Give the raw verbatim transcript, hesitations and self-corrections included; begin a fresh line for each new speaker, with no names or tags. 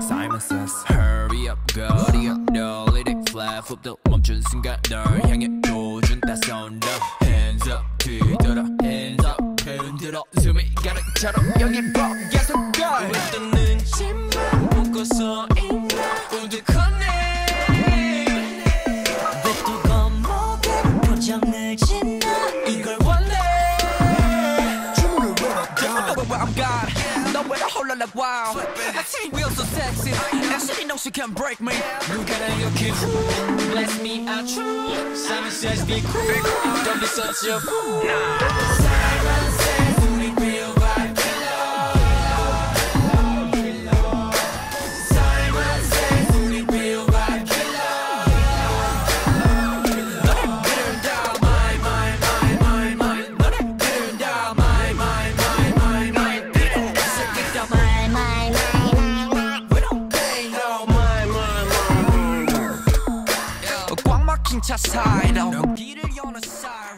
Simon says Hurry up 거리 up 너 let it fly flip도 멈춘 순간 널 향해 조준 따스운 너 Hands up 뒤돌아 Hands up 흔들어 숨이 가득처럼 여기 봐 계속 가 왜 떠는지만 보고서 있나 우두커네
왜 또 겁먹게 표정을 짓나 이걸 원해
주문을 원한다
I'm God 너왜 홀라 like wow I see real so sexy and she know she can break me
누가 나 이렇게
bless me out true Simon says be cool don't be such a fool
Simon says 우리 real vibe killer Simon says 우리 real vibe killer 너네 그들 다 my my my my my 너네 그들 다 my my my my my 너네 새끼 다 my my my my we don't pay no my my my my
꽉 막힌 차 사이로 연기를 여는 사이